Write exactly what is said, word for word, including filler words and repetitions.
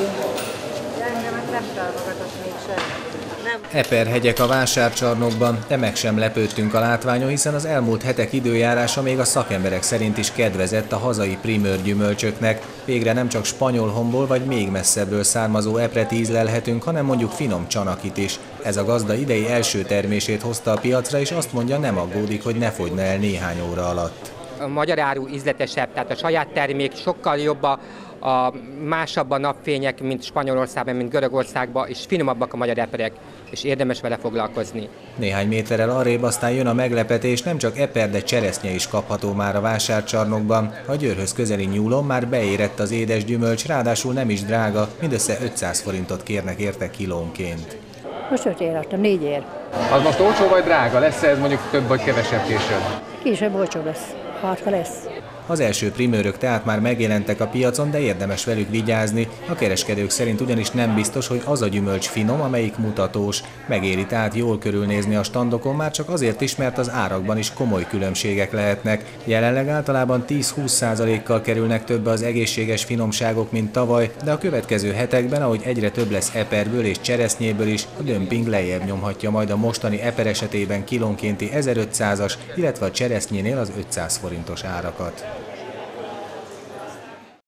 De engemet nem támogatott mégsem. Eperhegyek a vásárcsarnokban, de meg sem lepődtünk a látványon, hiszen az elmúlt hetek időjárása még a szakemberek szerint is kedvezett a hazai primőr gyümölcsöknek. Végre nem csak spanyolhomból vagy még messzebbről származó epret ízlelhetünk, hanem mondjuk finom csanakit is. Ez a gazda idei első termését hozta a piacra, és azt mondja, nem aggódik, hogy ne fogyna el néhány óra alatt. A magyar áru ízletesebb, tehát a saját termék sokkal jobb, a, a másabb a napfények, mint Spanyolországban, mint Görögországban, és finomabbak a magyar eperek, és érdemes vele foglalkozni. Néhány méterrel arrébb aztán jön a meglepetés, nem csak eper, de cseresznye is kapható már a vásárcsarnokban. A Győrhöz közeli nyúlon már beérett az édes gyümölcs, ráadásul nem is drága, mindössze ötszáz forintot kérnek érte kilónként. Most öt ér adtam, négy ér. Az most olcsó vagy drága? Lesz ez mondjuk több vagy kevesebb később? Később olcsó lesz, ha lesz. Az első primőrök tehát már megjelentek a piacon, de érdemes velük vigyázni. A kereskedők szerint ugyanis nem biztos, hogy az a gyümölcs finom, amelyik mutatós. Megéri tehát jól körülnézni a standokon, már csak azért is, mert az árakban is komoly különbségek lehetnek. Jelenleg általában tíz-húsz százalékkal kerülnek többe az egészséges finomságok, mint tavaly, de a következő hetekben, ahogy egyre több lesz eperből és cseresznyéből is, a dömping lejjebb nyomhatja majd a mostani eper esetében kilónkénti ezerötszázas, illetve a cseresznyénél az ötszáz forintos árakat.